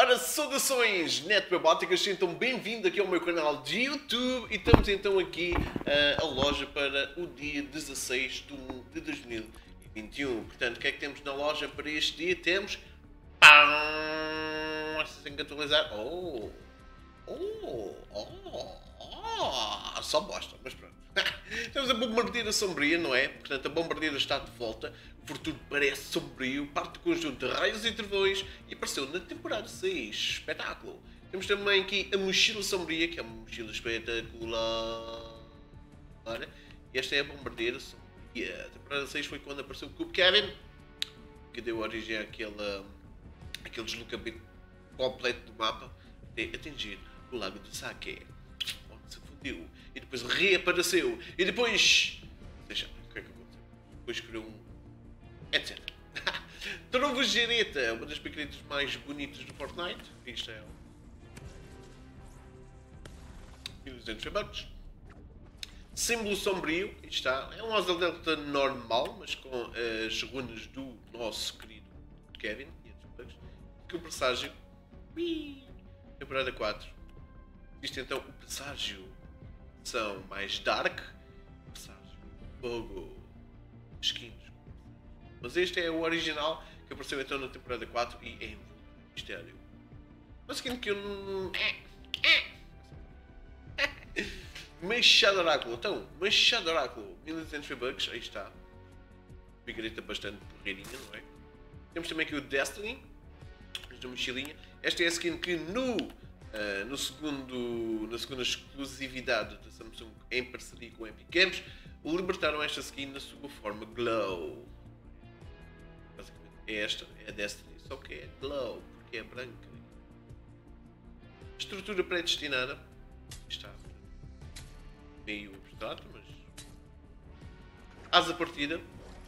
Ora, saudações netbabóticas, sejam bem-vindos aqui ao meu canal de YouTube e estamos então aqui a loja para o dia 16 de 1 de 2021. Portanto, o que é que temos na loja para este dia? Temos... Tem que atualizar... Só bosta, mas pronto. Temos a bombardeira sombria, não é? Portanto, a bombardeira está de volta. O futuro parece sombrio, parte do conjunto de raios e trovões e apareceu na temporada 6. Espetáculo! Temos também aqui a mochila sombria, que é uma mochila espetacular. E esta é a bombardeira sombria. A temporada 6 foi quando apareceu o Cube Kevin, que deu origem àquele deslocamento completo do mapa até atingir o Lago do Sake, onde se fundiu e depois reapareceu e depois... Deixa o que é que aconteceu. Depois criou um... etc. Trovogereta, uma das picaretas mais bonitas do Fortnite. Isto é... 1200 V-Bucks. Símbolo sombrio, aí está. É um Asa Delta normal, mas com as runas do nosso querido Kevin. Que o presságio... Temporada 4. Isto então, o presságio são mais dark. Presságio, fogo, skins. Mas este é o original que apareceu então na temporada 4 e é mistério. Mas skin que eu não... Machado Oráculo. Então, Machado Oráculo, 1200 V-Bucks, aí está. Picareta bastante porreirinha, não é? Temos também aqui o Destiny, esta mochilinha. Esta é a skin que na segunda exclusividade da Samsung em parceria com a Epic Games, libertaram esta skin na sua forma Glow. Basicamente é esta, é a Destiny, só que é Glow, porque é branca. Estrutura predestinada, está meio abstrato, mas... Asa partida.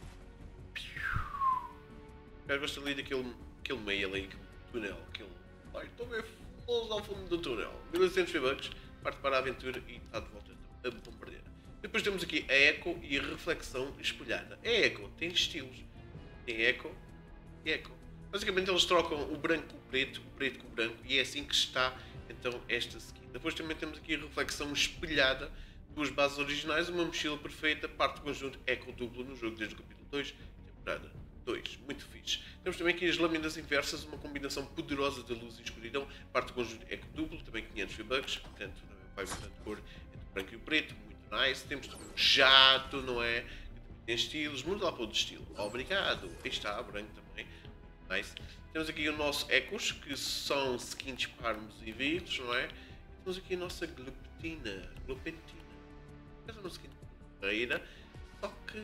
Eu gosto ali daquele meio ali, aquele túnel, aquele... Ai, estou a ver flores ao fundo do túnel. 1200 V-Bucks, parte para a aventura e está de volta a bombardeira. Depois temos aqui a Echo e a reflexão espelhada. A Echo tem estilos. Tem Echo e Echo. Basicamente eles trocam o branco com o preto com o branco e é assim que está então esta skin. Depois também temos aqui a reflexão espelhada, duas bases originais, uma mochila perfeita, parte do conjunto Echo duplo no jogo desde o capítulo 2, temporada 2, muito fixe. Temos também aqui as lâminas inversas, uma combinação poderosa de luz e escuridão, parte do conjunto Echo duplo, também 500 V-Bucks, portanto vai bastante cor entre o branco e o preto, muito nice. Temos também um jato, não é? Que também tem estilos, muda lá para o estilo. Obrigado, aí está, branco também, nice. Temos aqui o nosso Echos, que são skins para armas e veículos, não é? E temos aqui a nossa Glopetina, essa é uma skin porreira, só que...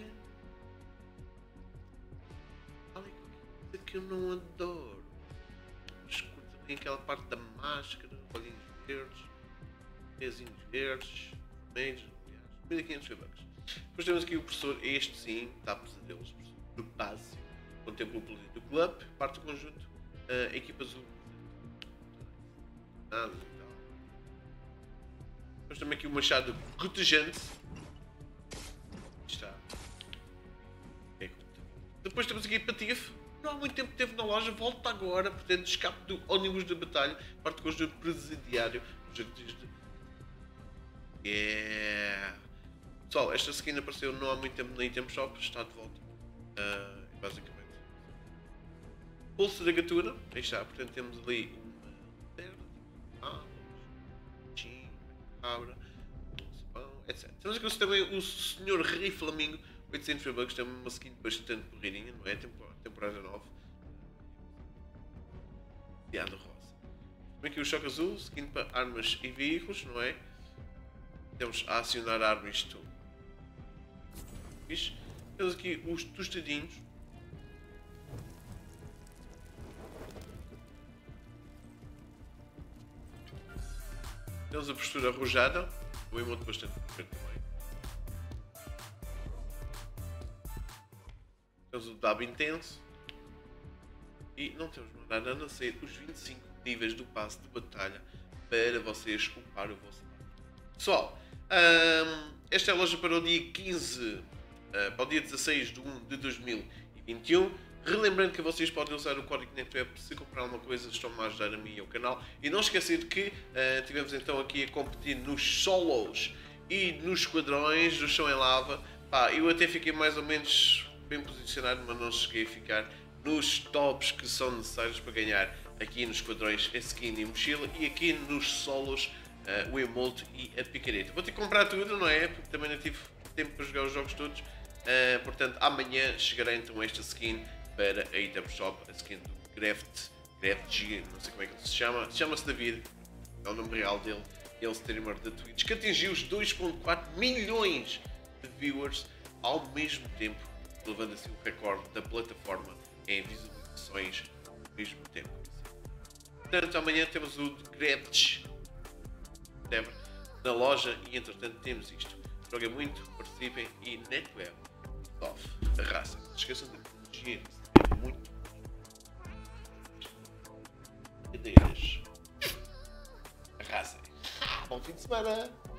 que eu não adoro. Escuta bem aquela parte da máscara, olhinhos verdes, pezinhos verdes, vermelhos, aliás, 1500 V-Bucks. Depois temos aqui o professor, este sim, está a pesadelos, o professor Propásio, contempla o poder do clube, parte do conjunto, a equipa azul. Nada e tal. Depois também aqui o machado gotejante. Está. Depois temos aqui a Patife. Não há muito tempo que esteve na loja, volta agora, portanto, escape do ônibus de batalha, parte do conjunto presidiário. Pessoal, esta skin apareceu não há muito tempo na Item Shop, está de volta. Basicamente. Pulso da gatura, aí está, portanto temos ali uma cabra, etc. Temos aqui também o Sr. Rei Flamingo, 800 V-Bucks, tem uma skin bastante porreirinha, não é? Temporada 9. Piada rosa. Também aqui o choque azul, skin para armas e veículos, não é? Temos a acionar a arma isto. Temos aqui os tostadinhos. Temos a postura arrojada, o emote bastante perfeito também. Temos o dab intenso e não temos nada a não ser os 25 níveis do passe de batalha para vocês upar o vosso passe. Pessoal, esta é a loja para o dia 15, para o dia 16 de 1 de 2021. Relembrando que vocês podem usar o código NetWeb se comprar alguma coisa, estão-me a ajudar a mim e ao canal. E não esquecer que tivemos então aqui a competir nos solos e nos esquadrões do chão em lava. Pá, eu até fiquei mais ou menos bem posicionado, mas não cheguei a ficar nos tops que são necessários para ganhar aqui nos esquadrões a skin e mochila, e aqui nos solos o emote e a picareta. Vou ter que comprar tudo, não é? Porque também não tive tempo para jogar os jogos todos. Portanto, amanhã chegará então esta skin para a Item Shop, a skin do GraftG, não sei como é que ele se chama. Chama-se David, é o nome real dele. Ele é o streamer da Twitch que atingiu os 2.4 milhões de viewers ao mesmo tempo, levando assim o recorde da plataforma em visualizações ao mesmo tempo. Portanto, amanhã temos o GraftG na loja e entretanto temos isto. Joguem muito, participem e NetWeb off a raça. Não se esqueçam de tecnologia, é muito. Cadeiras. Arrasem. Bom fim de semana!